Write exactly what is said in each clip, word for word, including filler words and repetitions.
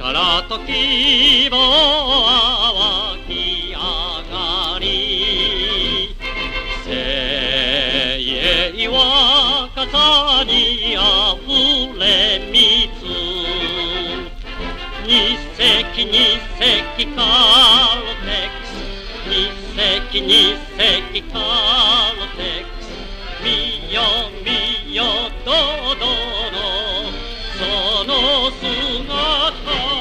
から時も湧き上がり、精鋭は傘にあふれ水。二隻二隻カロテックス、二隻二隻カロテックス、見よ見よドドのその姿。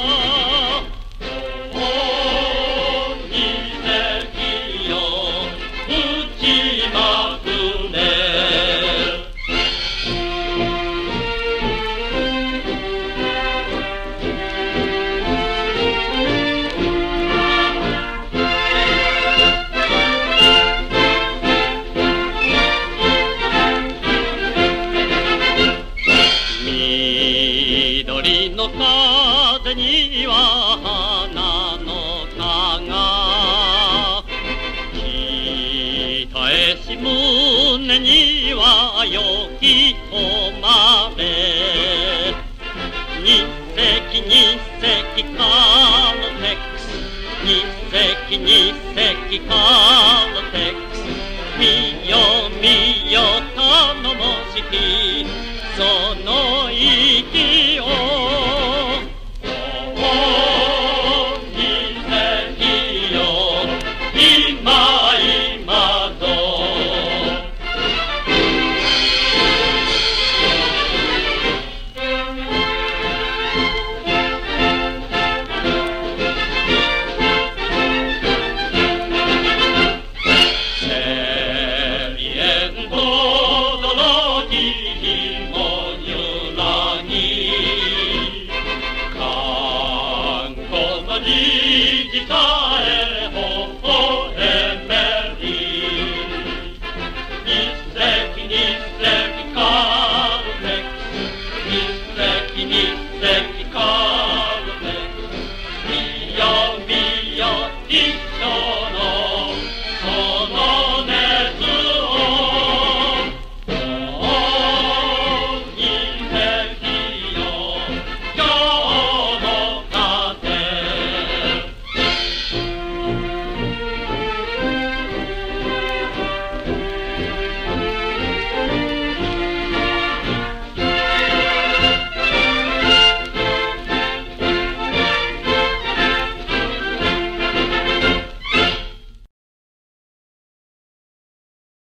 緑の風には花の香が、北へし胸にはよき止まれ。二隻二隻カロテックス、二隻二隻カロテックス、見よ見よ頼もしきその息を。Adi